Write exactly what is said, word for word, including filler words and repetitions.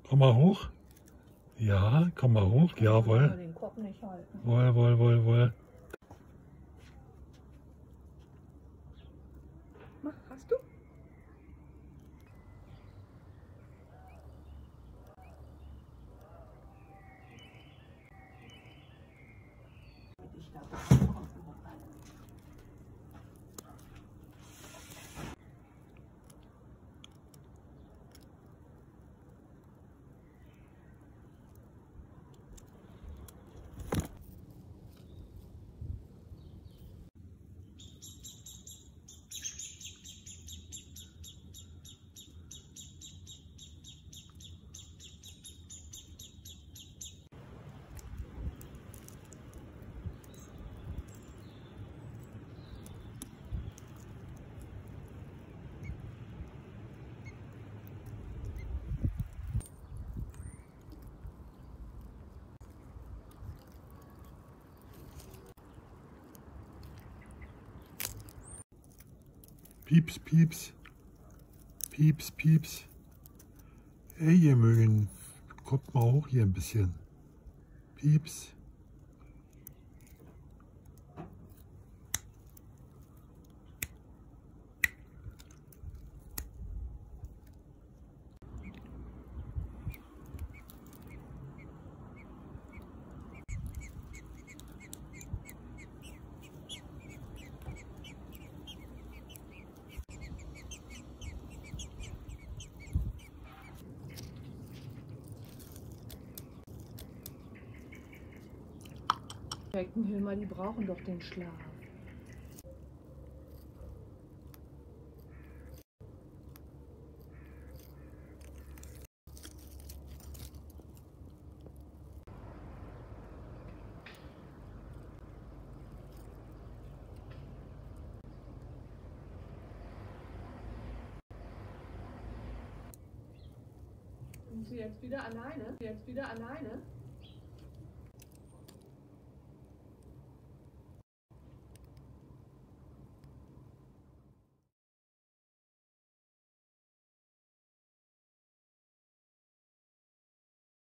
Komm mal hoch. Ja, komm mal hoch. Jawohl. Den Kopf nicht halten. Wohl, wohl, wohl, wohl. Mach, hast du? Pieps, pieps. Pieps, pieps. Ey, ihr mögen. Kommt mal hoch hier ein bisschen. Pieps. Heckenhilmer, die brauchen doch den Schlaf. Sind Sie jetzt wieder alleine? Jetzt wieder alleine?